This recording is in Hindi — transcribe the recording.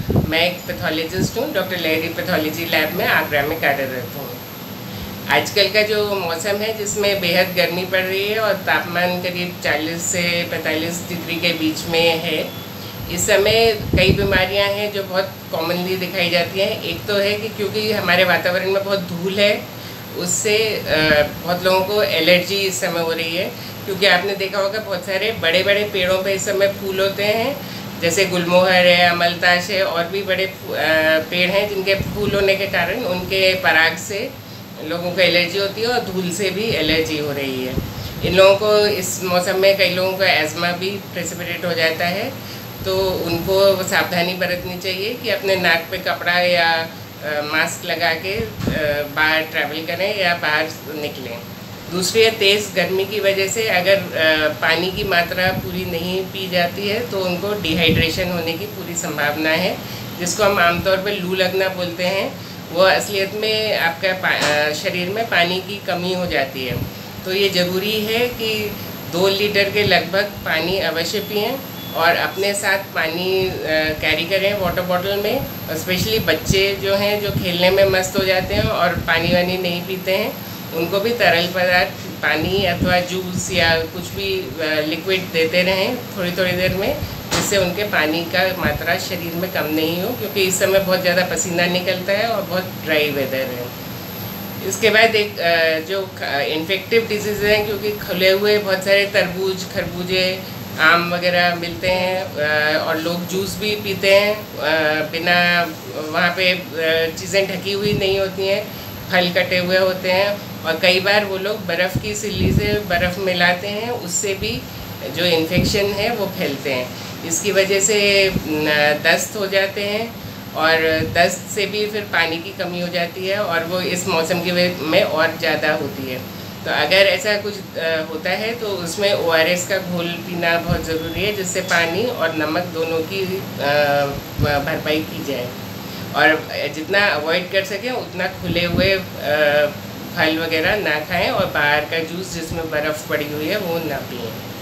मैं एक पैथोलॉजिस्ट हूँ, डॉक्टर लहरी पैथोलॉजी लैब में आगरा में कार्यरत हूँ। आजकल का जो मौसम है जिसमें बेहद गर्मी पड़ रही है और तापमान करीब 40 से 45 डिग्री के बीच में है, इस समय कई बीमारियां हैं जो बहुत कॉमनली दिखाई जाती हैं। एक तो है कि क्योंकि हमारे वातावरण में बहुत धूल है, उससे बहुत लोगों को एलर्जी इस समय हो रही है। क्योंकि आपने देखा होगा बहुत सारे बड़े बड़े पेड़ों पे इस समय फूल होते हैं, जैसे गुलमोहर है, अमलताश है, और भी बड़े पेड़ हैं जिनके फूल होने के कारण उनके पराग से लोगों को एलर्जी होती है और धूल से भी एलर्जी हो रही है। इन लोगों को इस मौसम में कई लोगों को एज़मा भी प्रेसिपिटेट हो जाता है, तो उनको सावधानी बरतनी चाहिए कि अपने नाक पे कपड़ा या मास्क लगा के बाहर ट्रैवल करें या बाहर निकलें। दूसरी है, तेज़ गर्मी की वजह से अगर पानी की मात्रा पूरी नहीं पी जाती है तो उनको डिहाइड्रेशन होने की पूरी संभावना है, जिसको हम आमतौर पर लू लगना बोलते हैं। वो असलियत में आपका शरीर में पानी की कमी हो जाती है। तो ये ज़रूरी है कि 2 लीटर के लगभग पानी अवश्य पिएँ और अपने साथ पानी कैरी करें वाटर बॉटल में। स्पेशली बच्चे जो हैं जो खेलने में मस्त हो जाते हैं और पानी वानी नहीं पीते हैं, उनको भी तरल पदार्थ पानी अथवा जूस या कुछ भी लिक्विड देते रहें थोड़ी थोड़ी देर में, जिससे उनके पानी का मात्रा शरीर में कम नहीं हो, क्योंकि इस समय बहुत ज़्यादा पसीना निकलता है और बहुत ड्राई वेदर है। इसके बाद एक जो इन्फेक्टिव डिजीज़ हैं, क्योंकि खुले हुए बहुत सारे तरबूज, खरबूजे, आम वगैरह मिलते हैं और लोग जूस भी पीते हैं बिना, वहाँ पे चीज़ें ढकी हुई नहीं होती हैं, फल कटे हुए होते हैं, और कई बार वो लोग बर्फ़ की सिल्ली से बर्फ़ मिलाते हैं, उससे भी जो इन्फेक्शन है वो फैलते हैं। इसकी वजह से दस्त हो जाते हैं और दस्त से भी फिर पानी की कमी हो जाती है और वो इस मौसम की वजह में और ज़्यादा होती है। तो अगर ऐसा कुछ होता है तो उसमें ORS का घोल पीना बहुत ज़रूरी है, जिससे पानी और नमक दोनों की भरपाई की जाए। और जितना अवॉइड कर सकें उतना खुले हुए फल वगैरह ना खाएं और बाहर का जूस जिसमें बर्फ़ पड़ी हुई है वो ना पिएं।